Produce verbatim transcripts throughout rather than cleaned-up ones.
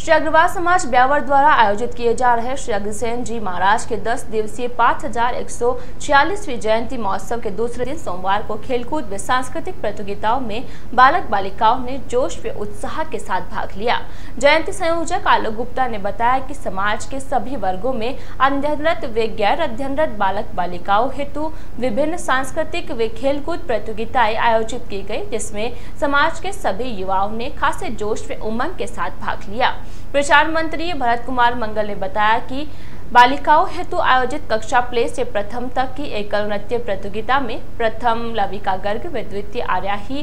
श्री अग्रवाल समाज ब्यावर द्वारा आयोजित किए जा रहे श्री अग्रसेन जी महाराज के दस दिवसीय पाँच हजार एक सौ छियालीसवीं जयंती महोत्सव के दूसरे दिन सोमवार को खेलकूद व सांस्कृतिक प्रतियोगिताओं में बालक बालिकाओं ने जोश व उत्साह के साथ भाग लिया। जयंती संयोजक आलोक गुप्ता ने बताया कि समाज के सभी वर्गों में अध्ययनरत व गैर अध्ययनरत बालक बालिकाओं हेतु विभिन्न सांस्कृतिक व खेलकूद प्रतियोगिताएं आयोजित की गई, जिसमें समाज के सभी युवाओं ने खासे जोश व उमंग के साथ भाग लिया। प्रचार मंत्री भरत कुमार मंगल ने बताया कि बालिकाओं हेतु आयोजित कक्षा प्ले से प्रथम तक की एकल नृत्य प्रतियोगिता में प्रथम लविका गर्ग व द्वितीय आर्याही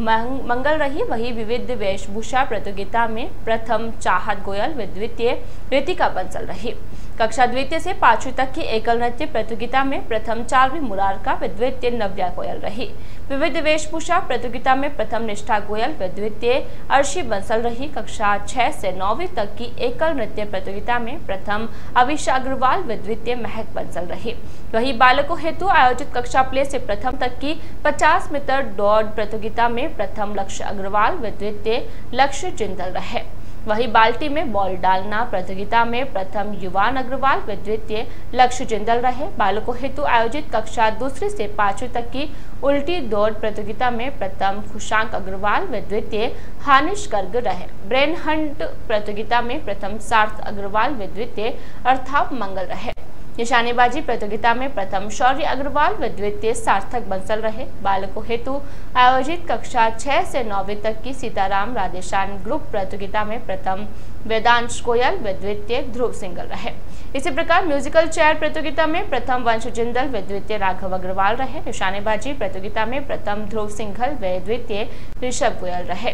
मंगल रही। वही विविध वेशभूषा प्रतियोगिता में प्रथम चाहत गोयल व द्वितीय ऋतिका बंसल रही। कक्षा द्वितीय से पांचवी तक की एकल नृत्य प्रतियोगिता में प्रथम चारवी मुरारका व द्वितीय नव्या गोयल रही। विविध वेशभूषा प्रतियोगिता में प्रथम निष्ठा गोयल व द्वितीय अर्शी बंसल रही। कक्षा छह से नौवीं तक की एकल नृत्य प्रतियोगिता में प्रथम अविशा अग्रवाल व द्वितीय महक बंसल रही। वही बालकों हेतु आयोजित कक्षा प्ले से प्रथम तक की पचास मीटर दौड़ प्रतियोगिता में प्रथम लक्ष्य अग्रवाल व द्वितीय लक्ष्य जिंदल रहे। वही बाल्टी में बॉल डालना प्रतियोगिता में प्रथम युवान अग्रवाल व द्वितीय लक्ष्य जिंदल रहे। बालकों हेतु आयोजित कक्षा दूसरी से पांचवी तक की उल्टी दौड़ प्रतियोगिता में प्रथम खुशांक अग्रवाल व द्वितीय हानिश गर्ग रहे। ब्रेन हंट प्रतियोगिता में प्रथम सार्थ अग्रवाल व द्वितीय अर्थाप मंगल रहे। निशानेबाजी प्रतियोगिता में प्रथम शौर्य अग्रवाल व द्वितीय सार्थक बंसल रहे। बालकों हेतु आयोजित कक्षा छह से नौवीं तक की सीताराम राधेश्याम ग्रुप प्रतियोगिता में प्रथम वेदांश गोयल व द्वितीय ध्रुव सिंगल रहे। इसी प्रकार म्यूजिकल चेयर प्रतियोगिता में प्रथम वंश जिंदल व द्वितीय राघव अग्रवाल रहे। निशानेबाजी प्रतियोगिता में प्रथम ध्रुव सिंघल व द्वितीय ऋषभ गोयल रहे।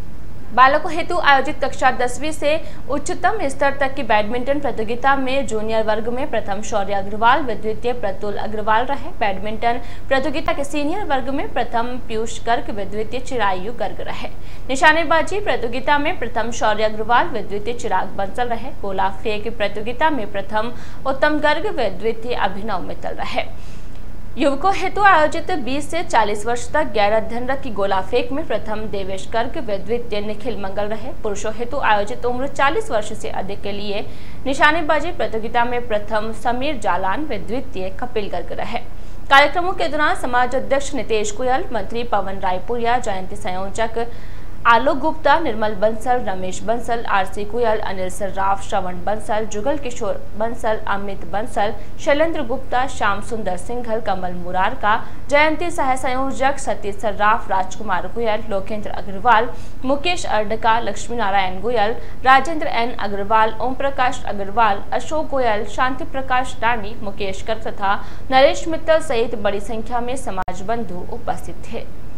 बालकों हेतु आयोजित कक्षा दसवीं से उच्चतम स्तर तक की बैडमिंटन प्रतियोगिता में जूनियर वर्ग में प्रथम शौर्य अग्रवाल व द्वितीय प्रतुल अग्रवाल रहे। बैडमिंटन प्रतियोगिता के सीनियर वर्ग में प्रथम पीयूष गर्ग व द्वितीय चिरायु गर्ग रहे। निशानेबाजी प्रतियोगिता में प्रथम शौर्य अग्रवाल व द्वितीय चिराग बंसल रहे। गोला फेंक प्रतियोगिता में प्रथम उत्तम गर्ग व द्वितीय अभिनव मित्तल रहे। युवकों हेतु आयोजित बीस से चालीस वर्ष तक गैर अध्ययनरत की गोला फेंक में प्रथम देवेश गर्ग व द्वितीय निखिल मंगल रहे। पुरुषों हेतु आयोजित उम्र चालीस वर्ष से अधिक के लिए निशानेबाजी प्रतियोगिता में प्रथम समीर जालान व द्वितीय कपिल गर्ग रहे। कार्यक्रमों के दौरान समाज अध्यक्ष नितेश गोयल, मंत्री पवन रायपुरिया, जयंती संयोजक आलोक गुप्ता, निर्मल बंसल, रमेश बंसल, आरसी गोयल, अनिल सर्राफ, श्रवण बंसल, जुगल किशोर बंसल, अमित बंसल, शैलेंद्र गुप्ता, श्याम सुंदर सिंघल, कमल मुरारका, जयंती सह संयोजक सतीश सर्राफ, राजकुमार गोयल, लोकेंद्र अग्रवाल, मुकेश अर्डका, लक्ष्मी नारायण गोयल, राजेंद्र एन अग्रवाल, ओम प्रकाश अग्रवाल, अशोक गोयल, शांति प्रकाश रानी, मुकेश गर्ग तथा नरेश मित्तल सहित बड़ी संख्या में समाज बंधु उपस्थित थे।